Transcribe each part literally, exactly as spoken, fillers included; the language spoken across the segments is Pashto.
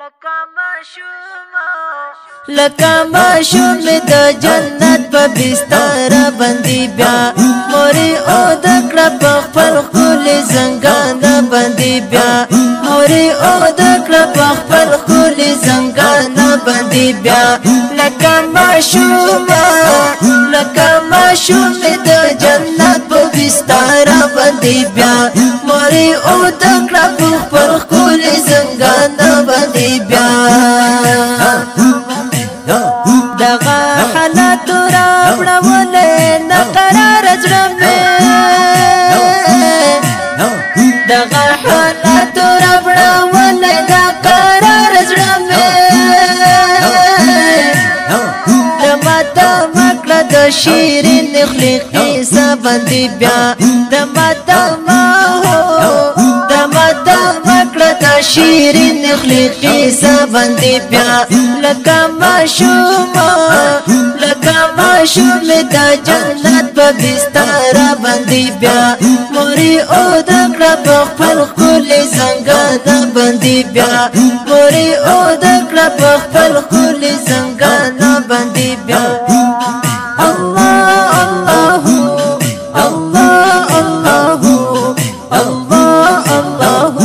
لکه ماشوم د جنت په بستر باندې بیا مورې او د کړه په خپل ښکلي زنګان باندې بیا مورې او د کړه په خپل ښکلي زنګان باندې بیا لکه ماشوم لکه ماشوم د جنت په بستر باندې بیا مورې او د کړه په خپل ښکلي زنګان باندې بیا دغه حالات راوړولې نه قرار زړه مې دغه حالات راوړولې نه قرار زړه مې د ماته مکړه د شیرین خولې قیصه باندې بیا د ماته ما د ماته مکړه د شیرین خولې قیصه باندې بیا لکه ماشوم لکه ماشوم د جنت په بستر باندې بیا مورې او د کړه په خپل ښکلي زنګان باندې بیا مورې او د کړه په خپل ښکلي زنګان باندې بیا الله الله الله الله الله الله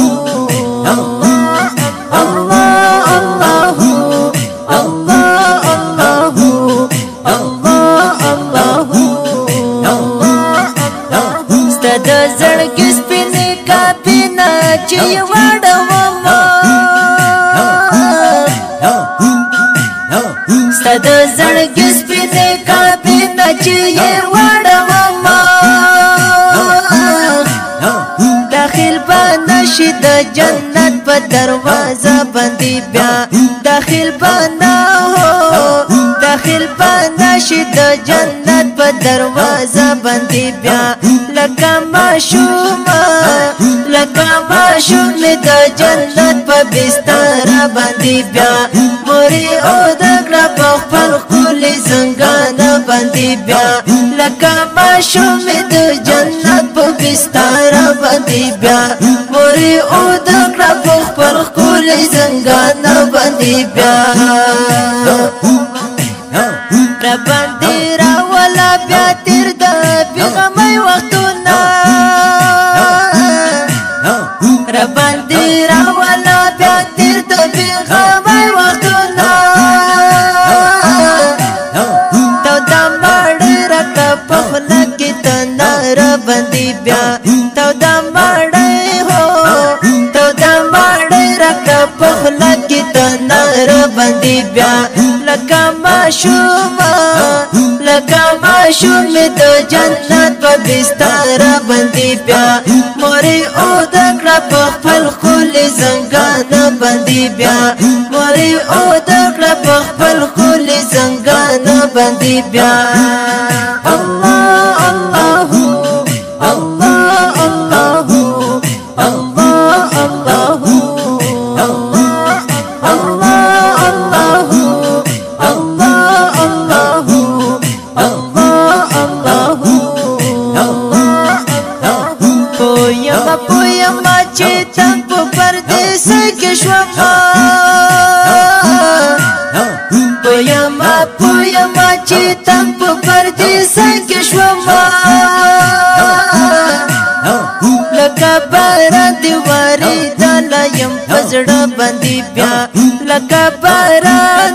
د زړګي سپینې کاپینا چې وړوم ستا د زړګي سپینې کاپینا چې وړوم داخل به نشي د جنت په دروازه باندې بیا داخل به نه داخل به نشي د جنت په دروازه باندې بیا لکه ماشوم لکه ماشوم د جنت په بستر باندې بیا مورې او د کړه په خپل ښکلي زنګان باندې بیا لکه ماشوم د جنت په بستر باندې بیا مورې او د کړه په خپل ښکلي زنګان باندې بیا را باندې راولا بیا تیر د بېغمۍ وختونه را باندې راولا بیا تیر د بېغمۍ وختونه توده مړۍ راکړه په خوله کې تنار باندې بیا توده مړۍ هو توده مړۍ راکړه په خوله کې تنار باندې بیا لکه ماشوم لکه ماشوم د جنت په بستر باندې بیا مورې او د کړه په خپل ښکلي زنګان باندې بیا مورې او د کړه په خپل ښکلي زنګان باندې بیا الله الله الله الله الله الله پویما چې تنگ په پردیس کې شوما پویما پویما چې تنگ په پردیس کې شوما لکه باران دی وریدل یم په زړه باندې بیا لکه باران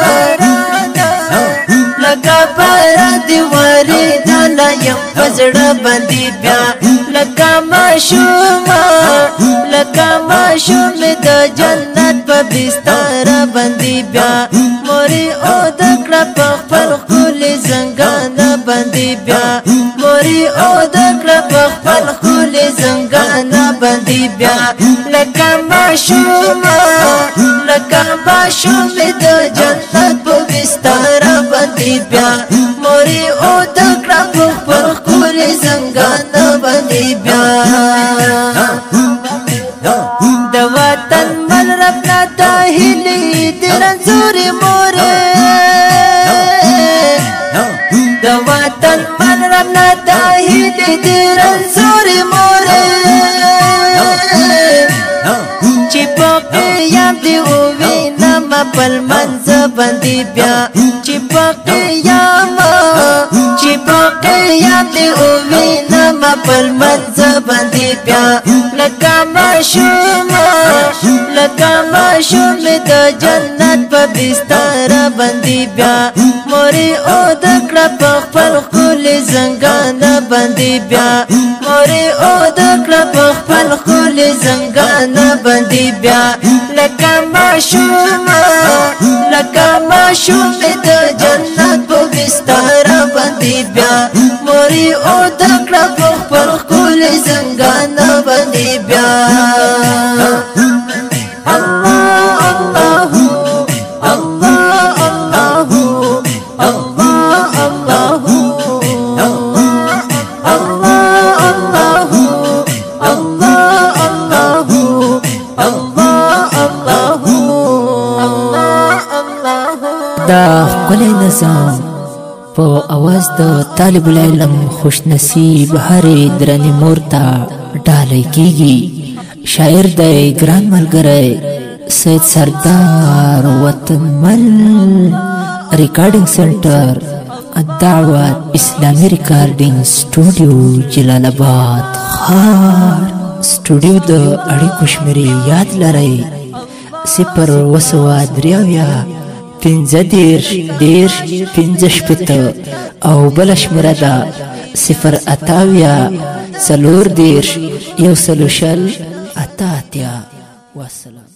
لکه باران دی وریدل یم په زړه باندې بیا لکه ماشوم لکه ماشوم د جنت په بستر باندې بیا مورې او د کړه په خپل ښکلي زنګان باندې بیا مورې او د کړه په خپل ښکلي زنګان باندې بیا لکه ماشوم لکه ماشوم د جنت په بستر باندې بیا مورې او د کړه په خپل ښکلي زنګان باندې بیا د وطن مل ربنا د هیلې د رنځورې مورې د وطن مل ربنا د هیلې د رنځورې مورې چې په قیام دی ووي پل منځ باندې بیا چې په قیام چې په قیام دې ووینم پل منځ باندې بیا لکه ماشوم لکه ماشوم د جنت په بستر باندې بیا مورې او د کړه په خپل ښکلي زنګان باندې بیا مورې او د کړه په خپل ښکلي زنګان باندې بیا لکه ماشوم لکه ماشوم د جنت په بستر باندې بیا مورې او د کړه په خپل ښکلي زنګان باندې بیا دا ښکلی نظام په اواز د طالب العلم خوش نصیب هرې درنې مور ته ډالۍ کیږي. شاعر دی ګران ملګری سید سردار وطنمل ریکارډینګ سنټر الدعوت اسلامي ریکارډینګ سټوډیو جلال آباد ښار. سټوډیو د اړیکو شمیرې یاد لرئ صفر اوه سوه درې اویا پنځه دېرش دېرش پنځه شپېته او بله شمېره ده صفر اته اویا څلور دېرش یو سلو شل اته اتیا. والسلام.